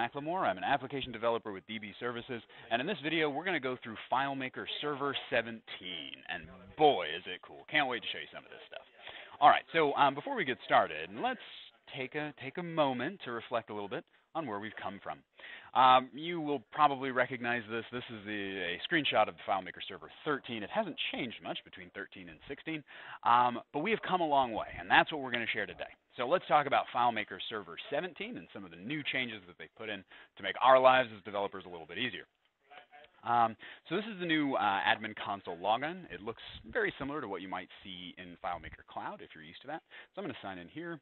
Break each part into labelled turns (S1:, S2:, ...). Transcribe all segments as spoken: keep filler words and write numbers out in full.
S1: McLemore. I'm an application developer with D B Services, and in this video, we're going to go through FileMaker Server seventeen, and boy, is it cool. Can't wait to show you some of this stuff. All right, so um, before we get started, let's take a, take a moment to reflect a little bit on where we've come from. Um, you will probably recognize this. This is the, a screenshot of the FileMaker Server thirteen. It hasn't changed much between thirteen and sixteen, um, but we have come a long way, and that's what we're going to share today. So let's talk about FileMaker Server seventeen and some of the new changes that they've put in to make our lives as developers a little bit easier. Um, so this is the new uh, admin console login. It looks very similar to what you might see in FileMaker Cloud if you're used to that. So I'm going to sign in here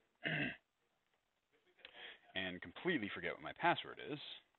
S1: and completely forget what my password is.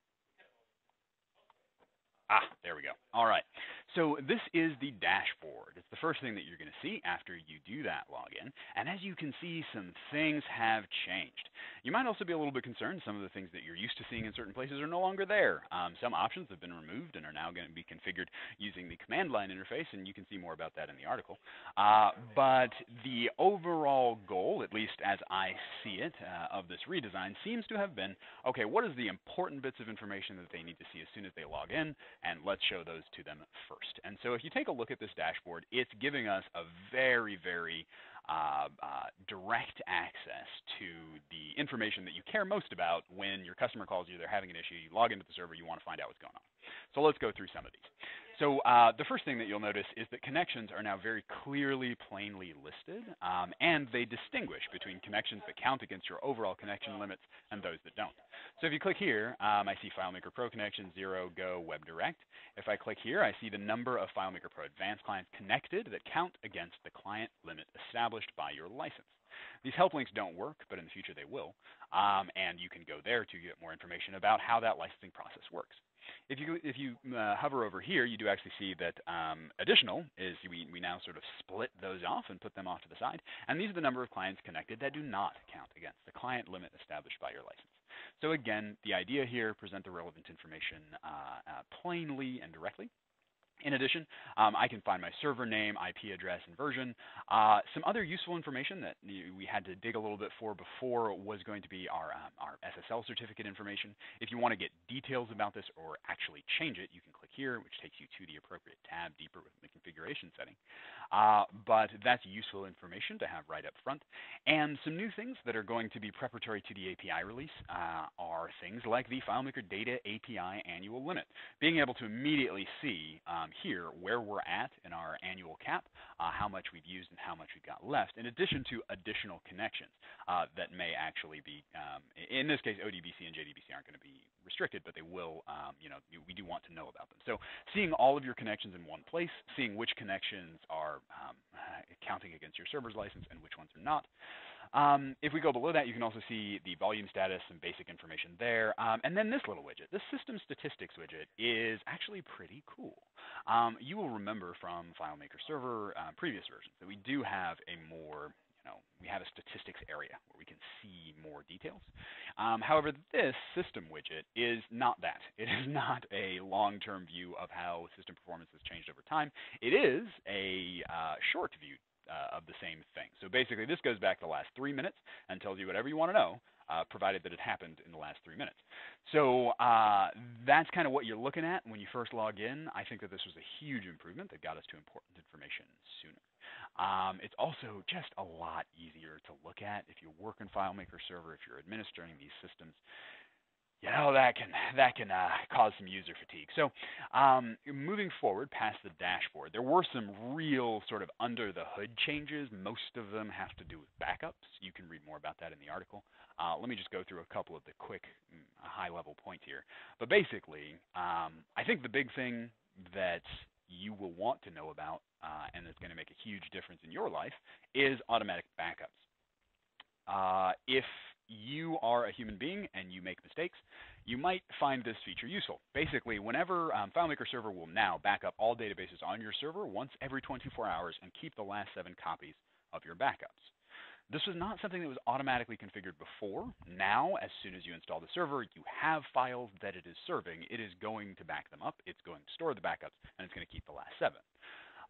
S1: Ah, there we go. All right. So this is the dashboard. It's the first thing that you're going to see after you do that login. And as you can see, some things have changed. You might also be a little bit concerned some of the things that you're used to seeing in certain places are no longer there. Um, some options have been removed and are now going to be configured using the command line interface, and you can see more about that in the article. Uh, but the overall goal, at least as I see it, uh, of this redesign seems to have been, okay, what is the important bits of information that they need to see as soon as they log in? And let's show those to them first. And so if you take a look at this dashboard, it's giving us a very, very uh, uh, direct access to the information that you care most about when your customer calls you, they're having an issue, you log into the server, you want to find out what's going on. So let's go through some of these. So uh, the first thing that you'll notice is that connections are now very clearly, plainly listed, um, and they distinguish between connections that count against your overall connection limits and those that don't. So if you click here, um, I see FileMaker Pro connections, zero, Go, WebDirect. If I click here, I see the number of FileMaker Pro Advanced clients connected that count against the client limit established by your license. These help links don't work, but in the future they will, um, and you can go there to get more information about how that licensing process works. If you if you uh, hover over here, you do actually see that um, additional is we, we now sort of split those off and put them off to the side. And these are the number of clients connected that do not count against the client limit established by your license. So again, the idea here, present the relevant information uh, uh, plainly and directly. In addition, um, I can find my server name, I P address, and version. Uh, some other useful information that we had to dig a little bit for before was going to be our, um, our S S L certificate information. If you want to get details about this or actually change it, you can click here, which takes you to the appropriate tab deeper within the configuration setting. Uh, but that's useful information to have right up front. And some new things that are going to be preparatory to the A P I release uh, are things like the FileMaker Data A P I annual limit. Being able to immediately see um, here where we're at in our annual cap, uh, how much we've used and how much we've got left, in addition to additional connections uh, that may actually be, um, in this case, O D B C and J D B C aren't going to be restricted, but they will, um, you know, we do want to know about them. So seeing all of your connections in one place, seeing which connections are um, counting against your server's license and which ones are not. Um, if we go below that, you can also see the volume status and basic information there. Um, and then this little widget, this system statistics widget, is actually pretty cool. Um, you will remember from FileMaker Server uh, previous versions that we do have a more, you know, we have a statistics area where we can see more details. Um, however, this system widget is not that. It is not a long-term view of how system performance has changed over time. It is a uh, short view Uh, of the same thing. So basically, this goes back the last three minutes and tells you whatever you want to know, uh, provided that it happened in the last three minutes. So uh, that's kind of what you're looking at when you first log in. I think that this was a huge improvement that got us to important information sooner. Um, it's also just a lot easier to look at if you work in FileMaker Server, if you're administering these systems. You know, that can, that can uh, cause some user fatigue. So um, moving forward past the dashboard, there were some real sort of under-the-hood changes. Most of them have to do with backups. You can read more about that in the article. Uh, let me just go through a couple of the quick, high-level points here. But basically, um, I think the big thing that you will want to know about uh, and that's going to make a huge difference in your life is automatic backups. Uh, if you are a human being and you make mistakes, you might find this feature useful. Basically, whenever um, FileMaker Server will now back up all databases on your server once every twenty-four hours and keep the last seven copies of your backups. This was not something that was automatically configured before. Now, as soon as you install the server, you have files that it is serving. It is going to back them up. It's going to store the backups, and it's going to keep the last seven.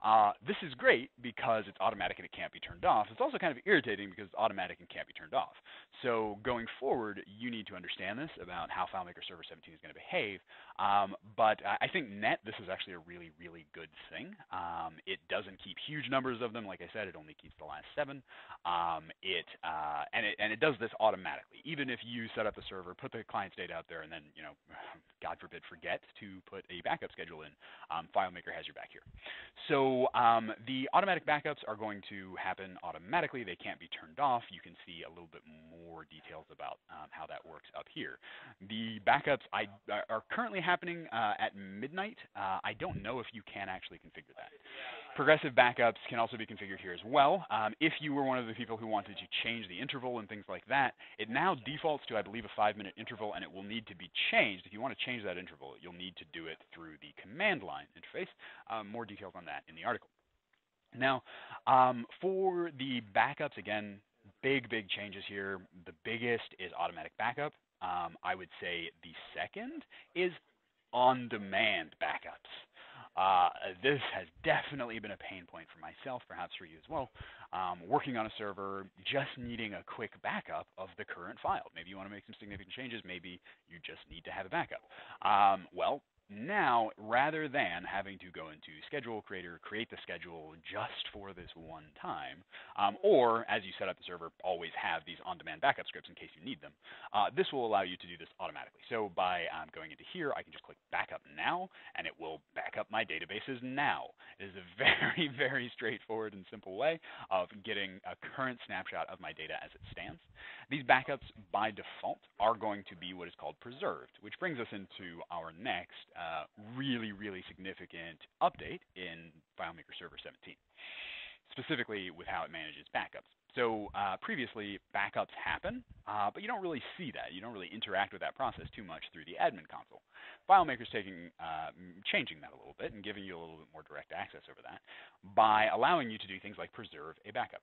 S1: Uh, this is great because it's automatic and it can't be turned off. It's also kind of irritating because it's automatic and can't be turned off. So going forward, you need to understand this about how FileMaker Server seventeen is going to behave. Um, but I think net, this is actually a really, really good thing. Um, it doesn't keep huge numbers of them. Like I said, it only keeps the last seven. Um, it, uh, and it and it does this automatically. Even if you set up the server, put the client's data out there, and then, you know, God forbid, forget to put a backup schedule in, um, FileMaker has your back here. So um, the automatic backups are going to happen automatically. They can't be turned off. You can see a little bit more details about um, how that works up here. The backups I, are currently happening uh, at midnight. Uh, I don't know if you can actually configure that. Progressive backups can also be configured here as well. Um, if you were one of the people who wanted to change the interval and things like that, it now defaults to, I believe, a five-minute interval, and it will need to be changed. If you want to change that interval, you'll need to do it through the command line interface. Um, more details on that in the article. Now, um, for the backups, again, big, big changes here. The biggest is automatic backup. Um, I would say the second is on-demand backups. Uh, this has definitely been a pain point for myself, perhaps for you as well. Um, working on a server, just needing a quick backup of the current file. Maybe you want to make some significant changes. Maybe you just need to have a backup. Um, well, now, rather than having to go into Schedule Creator, create the schedule just for this one time, um, or as you set up the server, always have these on-demand backup scripts in case you need them, uh, this will allow you to do this automatically. So by um, going into here, I can just click Backup Now, and it will back up my databases now. It is a very, very straightforward and simple way of getting a current snapshot of my data as it stands. These backups, by default, are going to be what is called preserved, which brings us into our next uh, really, really significant update in FileMaker Server seventeen, specifically with how it manages backups. So uh, previously, backups happen, uh, but you don't really see that. You don't really interact with that process too much through the admin console. FileMaker's taking, uh, changing that a little bit and giving you a little bit more direct access over that by allowing you to do things like preserve a backup.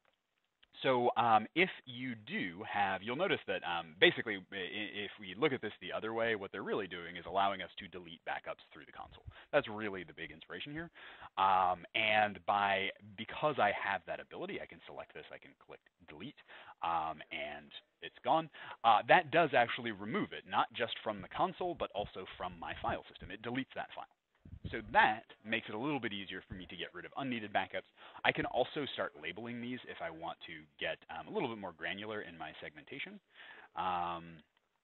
S1: So um, if you do have, you'll notice that um, basically if we look at this the other way, what they're really doing is allowing us to delete backups through the console. That's really the big inspiration here. Um, and by because I have that ability, I can select this, I can click delete, um, and it's gone. Uh, that does actually remove it, not just from the console, but also from my file system. It deletes that file. So that makes it a little bit easier for me to get rid of unneeded backups. I can also start labeling these if I want to get um, a little bit more granular in my segmentation. Um,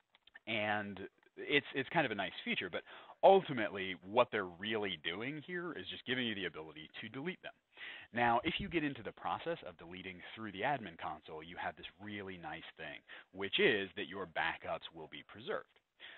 S1: and it's, it's kind of a nice feature, but ultimately what they're really doing here is just giving you the ability to delete them. Now, if you get into the process of deleting through the admin console, you have this really nice thing, which is that your backups will be preserved.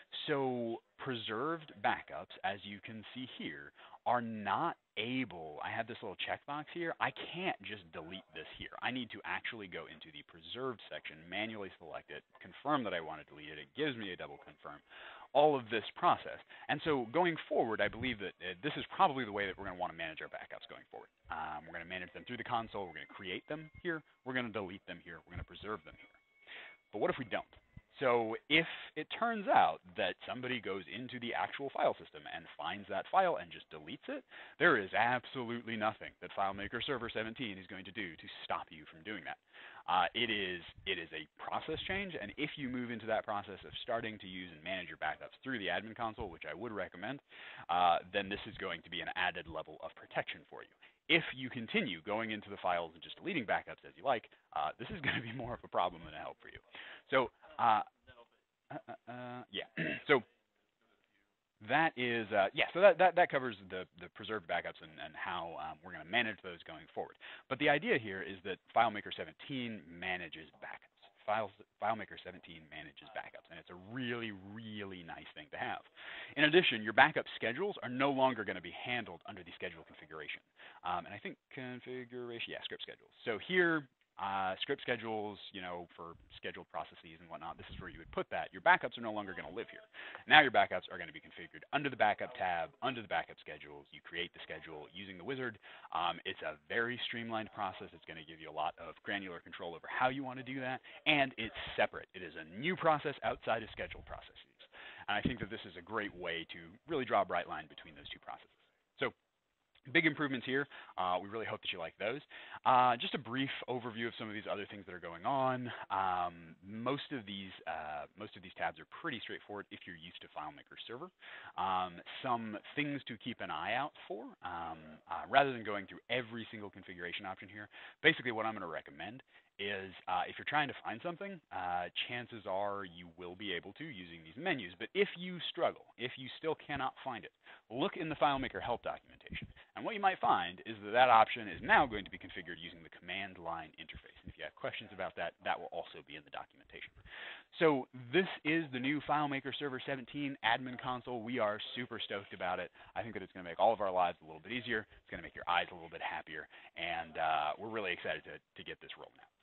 S1: So preserved backups, as you can see here, are not able, I have this little checkbox here, I can't just delete this here. I need to actually go into the preserved section, manually select it, confirm that I want to delete it, it gives me a double confirm, all of this process. And so going forward, I believe that uh, this is probably the way that we're going to want to manage our backups going forward. Um, we're going to manage them through the console, we're going to create them here, we're going to delete them here, we're going to preserve them here. But what if we don't? So if it turns out that somebody goes into the actual file system and finds that file and just deletes it, there is absolutely nothing that FileMaker Server seventeen is going to do to stop you from doing that. Uh, it is it is a process change, and if you move into that process of starting to use and manage your backups through the admin console, which I would recommend, uh, then this is going to be an added level of protection for you. If you continue going into the files and just deleting backups as you like, uh, this is going to be more of a problem than a help for you. So, uh, uh, uh, uh, yeah. so that is, uh, yeah. So that, that that covers the the preserved backups and and how um, we're going to manage those going forward. But the idea here is that FileMaker seventeen manages backups. Files, FileMaker seventeen manages backups, and it's a really, really nice thing to have. In addition, your backup schedules are no longer going to be handled under the schedule configuration. Um, and I think configuration, yeah, script schedules. So here, uh, script schedules, you know, for scheduled processes and whatnot, this is where you would put that. Your backups are no longer going to live here. Now your backups are going to be configured under the backup tab, under the backup schedules. You create the schedule using the wizard. Um, it's a very streamlined process. It's going to give you a lot of granular control over how you want to do that, and it's separate. It is a new process outside of scheduled processes. And I think that this is a great way to really draw a bright line between those two processes. So Big improvements here. Uh, we really hope that you like those. Uh, just a brief overview of some of these other things that are going on. Um, most of these uh, most of these tabs are pretty straightforward if you're used to FileMaker Server. Um, some things to keep an eye out for, um, uh, rather than going through every single configuration option here. Basically, what I'm going to recommend is uh, if you're trying to find something, uh, chances are you will be able to using these menus. But if you struggle, if you still cannot find it, look in the FileMaker help documentation. And what you might find is that that option is now going to be configured using the command line interface. And if you have questions about that, that will also be in the documentation. So this is the new FileMaker Server seventeen admin console. We are super stoked about it. I think that it's going to make all of our lives a little bit easier. It's going to make your eyes a little bit happier. And uh, we're really excited to, to get this rolling out.